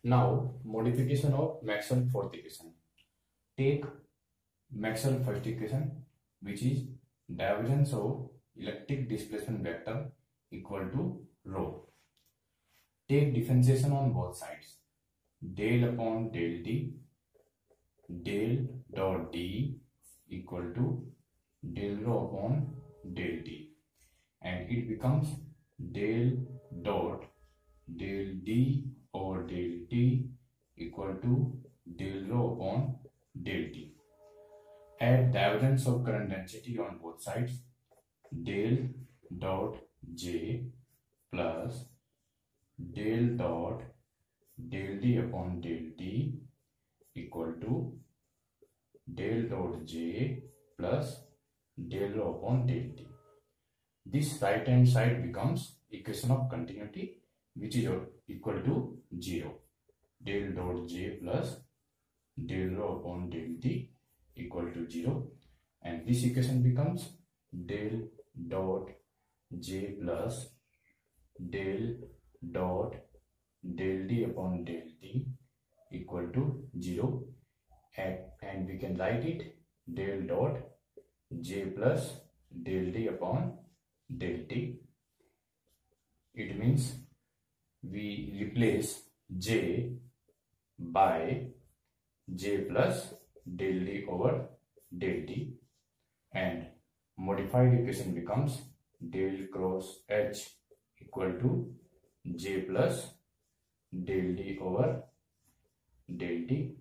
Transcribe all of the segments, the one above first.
Now, modification of Maxwell fourth equation. Take Maxwell first equation, which is divergence of electric displacement vector equal to rho. Take differentiation on both sides. Del upon del D, del dot D equal to del rho upon del D, and it becomes del dot del D over del T equal to del rho upon del T. Add divergence of current density on both sides. Del dot J plus del dot del D upon del T equal to del dot J plus del rho upon del T. This right hand side becomes equation of continuity, which is equal to 0. Del dot J plus del rho upon del T equal to 0, and this equation becomes del dot J plus del dot del D upon del T equal to 0, and we can write it del dot J plus del D upon del T. It means we replace J by J plus del D over del T, and modified equation becomes del cross H equal to J plus del D over del T,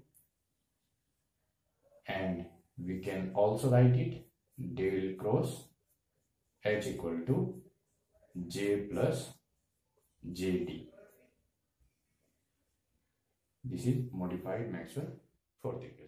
and we can also write it del cross H equal to J plus JT. This is modified Maxwell fourth equation.